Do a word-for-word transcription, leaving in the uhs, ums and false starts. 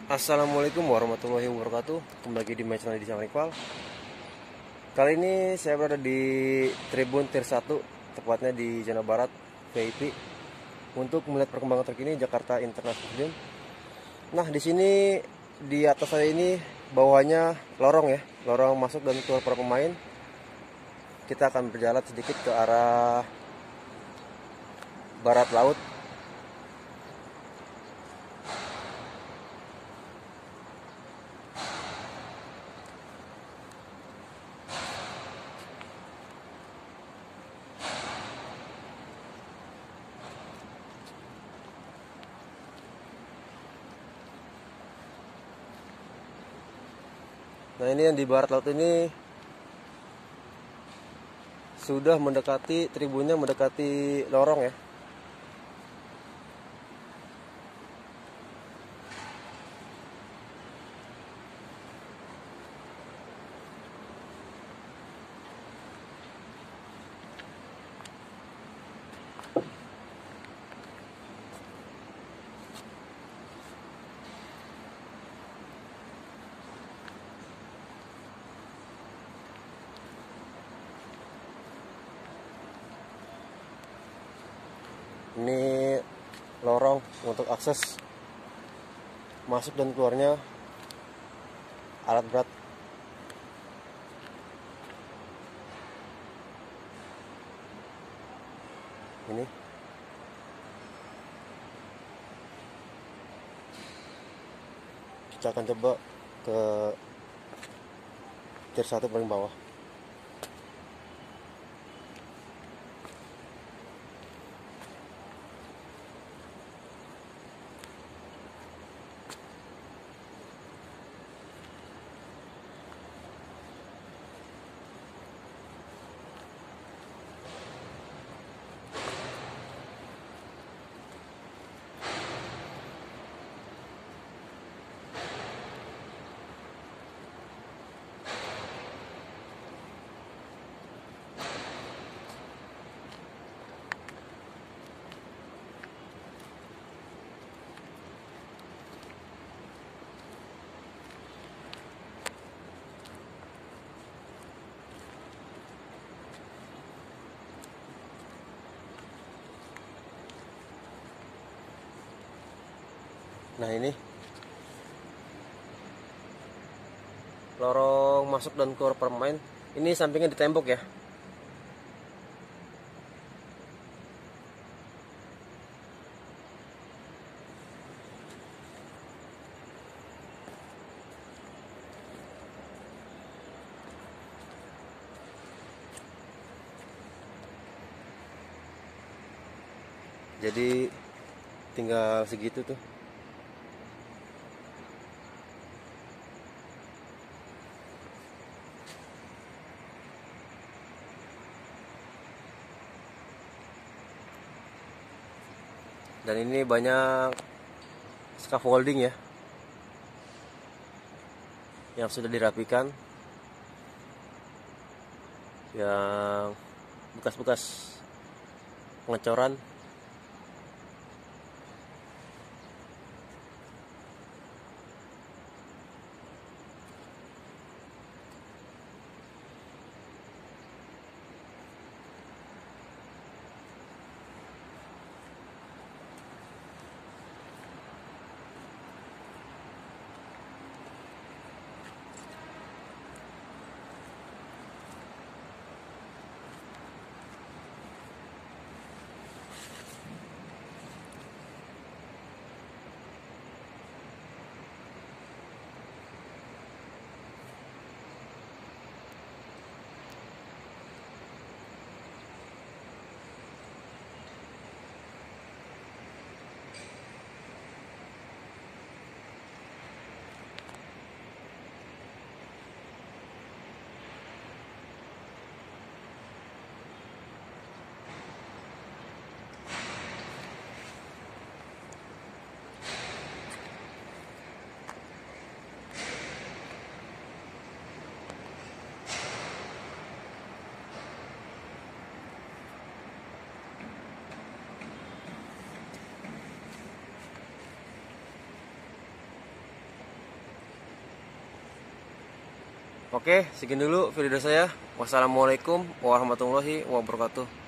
Assalamualaikum warahmatullahi wabarakatuh. Kembali lagi di my channel di channel Iqbal. Kali ini saya berada di Tribun Tier satu, tepatnya di zona barat V I P, untuk melihat perkembangan terkini Jakarta International Stadium. Nah, di sini di atas saya ini bawahnya lorong ya, lorong masuk dan keluar para pemain. Kita akan berjalan sedikit ke arah barat laut. Nah, ini yang di barat laut ini sudah mendekati tribunnya, mendekati lorong ya. Ini lorong untuk akses masuk dan keluarnya alat berat. Ini kita akan coba ke tier satu paling bawah. Nah, ini lorong masuk dan keluar pemain. Ini sampingnya di tembok ya. Jadi tinggal segitu tuh. Dan ini banyak scaffolding ya, yang sudah dirapikan, yang bekas-bekas pengecoran. Oke, sekian dulu video saya. Wassalamualaikum warahmatullahi wabarakatuh.